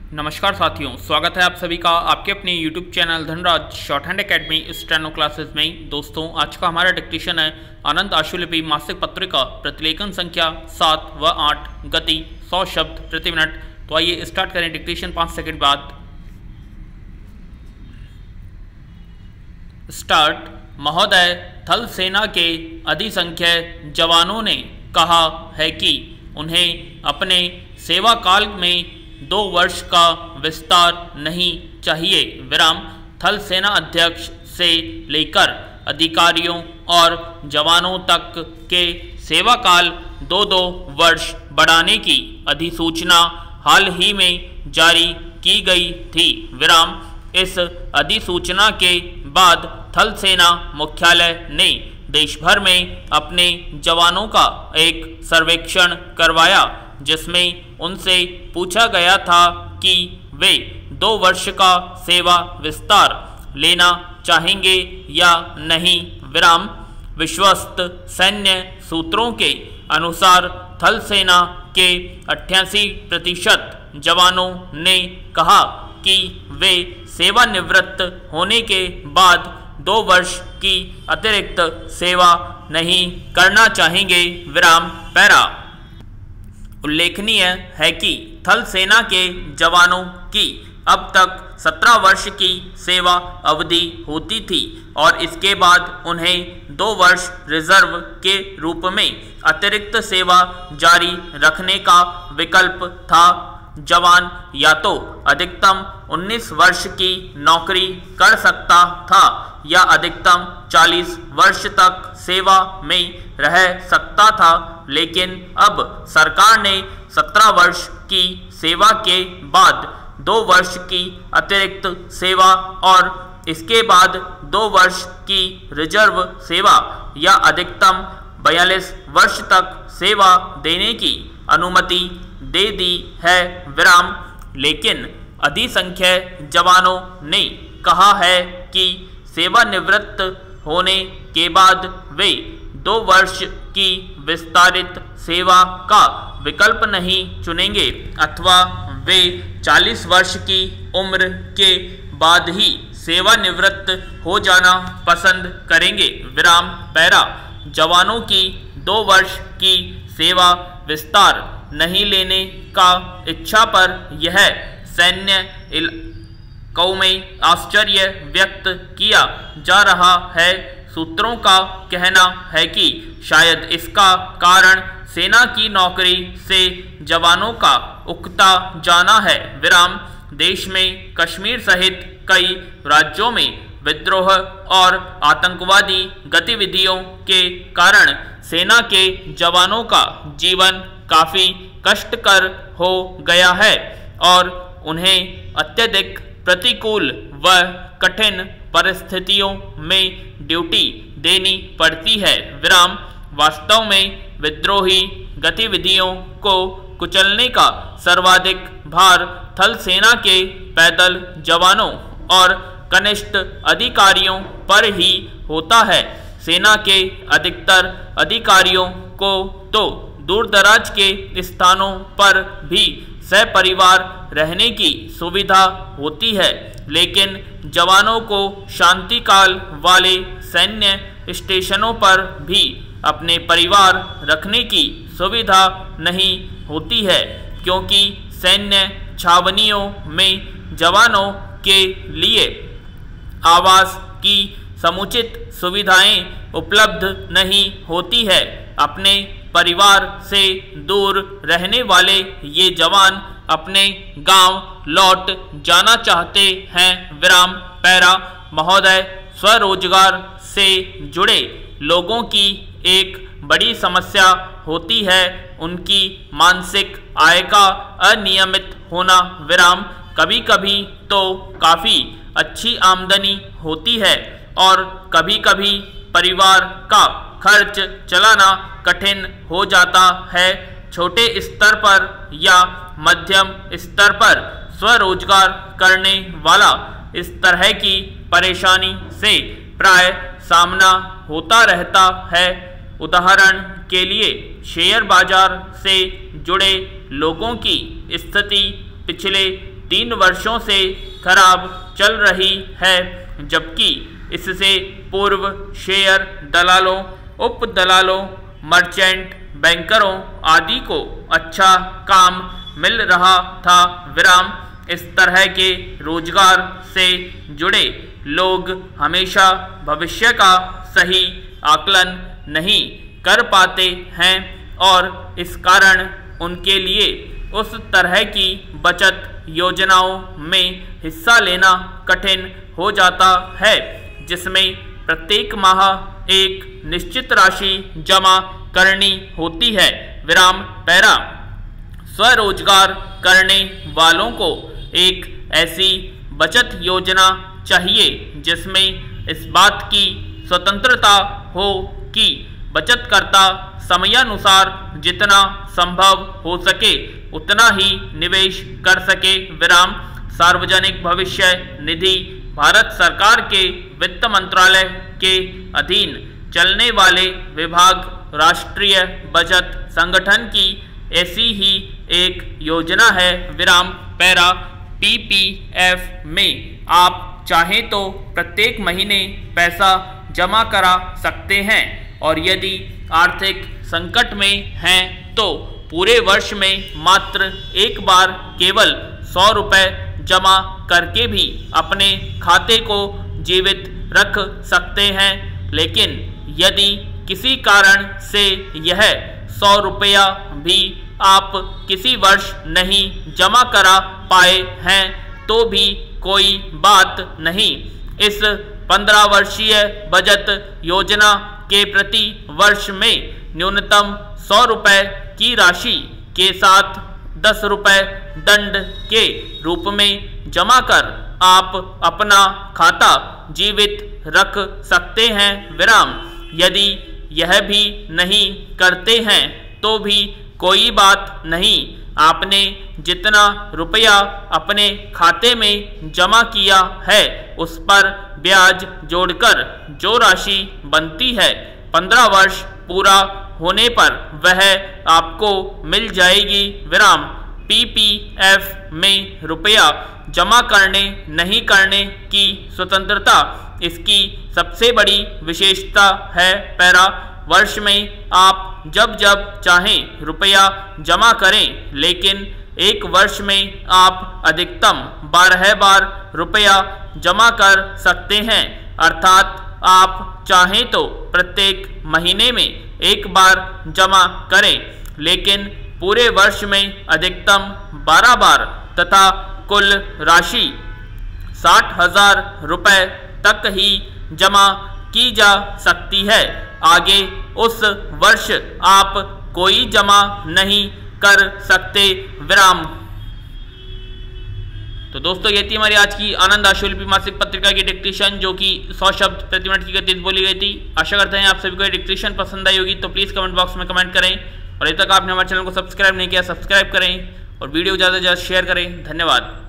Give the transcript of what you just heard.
नमस्कार साथियों, स्वागत है आप सभी का आपके अपने YouTube channel Dhanraj short hand academy steno classes में। दोस्तों, आज का हमारा डिक्टेशन है आनंद आशुलिपि मासिक पत्रिका प्रतिलेखन संख्या 7 व 8, गति 100 शब्द प्रति मिनट। तो आइए स्टार्ट करें डिक्टेशन 5 सेकंड बाद। स्टार्ट। महोदय, थल सेना के अधिसंख्य जवानों ने कहा है कि उन्हें अपने सेवा काल में 2 वर्ष का विस्तार नहीं चाहिए। विराम। थल सेना अध्यक्ष से लेकर अधिकारियों और जवानों तक के सेवा काल 2-2 वर्ष बढ़ाने की अधिसूचना हाल ही में जारी की गई थी। विराम। इस अधिसूचना के बाद थल सेना मुख्यालय ने देश भर में अपने जवानों का एक सर्वेक्षण करवाया, जिसमें उनसे पूछा गया था कि वे 2 वर्ष का सेवा विस्तार लेना चाहेंगे या नहीं। विराम। विश्वस्त सैन्य सूत्रों के अनुसार थल सेना के 88% जवानों ने कहा कि वे सेवानिवृत्त होने के बाद 2 वर्ष की अतिरिक्त सेवा नहीं करना चाहेंगे। विराम। पैरा। उल्लेखनीय है कि थल सेना के जवानों की अब तक 17 वर्ष की सेवा अवधि होती थी और इसके बाद उन्हें 2 वर्ष रिजर्व के रूप में अतिरिक्त सेवा जारी रखने का विकल्प था। जवान या तो अधिकतम 19 वर्ष की नौकरी कर सकता था या अधिकतम 40 वर्ष तक सेवा में रह सकता था, लेकिन अब सरकार ने 17 वर्ष की सेवा के बाद 2 वर्ष की अतिरिक्त सेवा और इसके बाद 2 वर्ष की रिजर्व सेवा या अधिकतम 42 वर्ष तक सेवा देने की अनुमति दे दी है। विराम। लेकिन अधिसंख्य जवानों ने कहा है कि सेवानिवृत्त होने के बाद वे 2 वर्ष की विस्तारित सेवा का विकल्प नहीं चुनेंगे अथवा वे 40 वर्ष की उम्र के बाद ही सेवानिवृत्त हो जाना पसंद करेंगे। विराम। पैरा। जवानों की 2 वर्ष की सेवा विस्तार नहीं लेने का इच्छा पर यह सैन्य इलाकों में आश्चर्य व्यक्त किया जा रहा है। सूत्रों का कहना है कि शायद इसका कारण सेना की नौकरी से जवानों का उकता जाना है। विराम। देश में कश्मीर सहित कई राज्यों में विद्रोह और आतंकवादी गतिविधियों के कारण सेना के जवानों का जीवन काफ़ी कष्टकर हो गया है और उन्हें अत्यधिक प्रतिकूल व कठिन परिस्थितियों में ड्यूटी देनी पड़ती है। विराम। वास्तव में विद्रोही गतिविधियों को कुचलने का सर्वाधिक भार थल सेना के पैदल जवानों और कनिष्ठ अधिकारियों पर ही होता है। सेना के अधिकतर अधिकारियों को तो दूरदराज के स्थानों पर भी सहपरिवार रहने की सुविधा होती है, लेकिन जवानों को शांतिकाल वाले सैन्य स्टेशनों पर भी अपने परिवार रखने की सुविधा नहीं होती है, क्योंकि सैन्य छावनियों में जवानों के लिए आवास की समुचित सुविधाएं उपलब्ध नहीं होती है। अपने परिवार से दूर रहने वाले ये जवान अपने गांव लौट जाना चाहते हैं। विराम। पैरा। महोदय, स्वरोजगार से जुड़े लोगों की एक बड़ी समस्या होती है उनकी मानसिक आय का अनियमित होना। विराम। कभी कभी तो काफ़ी अच्छी आमदनी होती है और कभी कभी परिवार का खर्च चलाना कठिन हो जाता है। छोटे स्तर पर या मध्यम स्तर पर स्वरोजगार करने वाला इस तरह की परेशानी से प्राय सामना होता रहता है। उदाहरण के लिए शेयर बाजार से जुड़े लोगों की स्थिति पिछले 3 वर्षों से खराब चल रही है, जबकि इससे पूर्व शेयर दलालों, उप दलालों, मर्चेंट बैंकरों आदि को अच्छा काम मिल रहा था। विराम। इस तरह के रोजगार से जुड़े लोग हमेशा भविष्य का सही आकलन नहीं कर पाते हैं और इस कारण उनके लिए उस तरह की बचत योजनाओं में हिस्सा लेना कठिन हो जाता है जिसमें प्रत्येक माह एक निश्चित राशि जमा करनी होती है। विराम। पैरा। स्वरोजगार करने वालों को एक ऐसी बचत योजना चाहिए जिसमें इस बात की स्वतंत्रता हो कि बचतकर्ता समयानुसार जितना संभव हो सके उतना ही निवेश कर सके। विराम। सार्वजनिक भविष्य निधि भारत सरकार के वित्त मंत्रालय के अधीन चलने वाले विभाग राष्ट्रीय बचत संगठन की ऐसी ही एक योजना है। विराम। पैरा। पीपीएफ में आप चाहें तो प्रत्येक महीने पैसा जमा करा सकते हैं और यदि आर्थिक संकट में हैं तो पूरे वर्ष में मात्र एक बार केवल 100 रुपये जमा करके भी अपने खाते को जीवित रख सकते हैं। लेकिन यदि किसी कारण से यह 100 रुपया भी आप किसी वर्ष नहीं जमा करा पाए हैं तो भी कोई बात नहीं। इस 15 वर्षीय बचत योजना के प्रति वर्ष में न्यूनतम 100 रुपये की राशि के साथ 10 रुपये दंड के रूप में जमा कर आप अपना खाता जीवित रख सकते हैं। विराम। यदि यह भी नहीं करते हैं तो भी कोई बात नहीं। आपने जितना रुपया अपने खाते में जमा किया है उस पर ब्याज जोड़कर जो राशि बनती है 15 वर्ष पूरा होने पर वह आपको मिल जाएगी। विराम। पीपीएफ में रुपया जमा करने नहीं करने की स्वतंत्रता इसकी सबसे बड़ी विशेषता है। पैरा। वर्ष में आप जब जब चाहें रुपया जमा करें, लेकिन एक वर्ष में आप अधिकतम 12 बार रुपया जमा कर सकते हैं। अर्थात आप चाहें तो प्रत्येक महीने में एक बार जमा करें, लेकिन पूरे वर्ष में अधिकतम 12 बार तथा कुल राशि 60,000 रुपये तक ही जमा की जा सकती है। आगे उस वर्ष आप कोई जमा नहीं कर सकते। विराम। तो दोस्तों ये थी हमारी आज की आनंद आशुलिपि मासिक पत्रिका की डिक्टेशन, जो कि 100 शब्द प्रति मिनट की गति से बोली गई थी। आशा करते हैं आप सभी को ये डिक्टेशन पसंद आई होगी, तो प्लीज़ कमेंट बॉक्स में कमेंट करें और अभी तक आपने हमारे चैनल को सब्सक्राइब नहीं किया सब्सक्राइब करें और वीडियो ज़्यादा से ज़्यादा शेयर करें। धन्यवाद।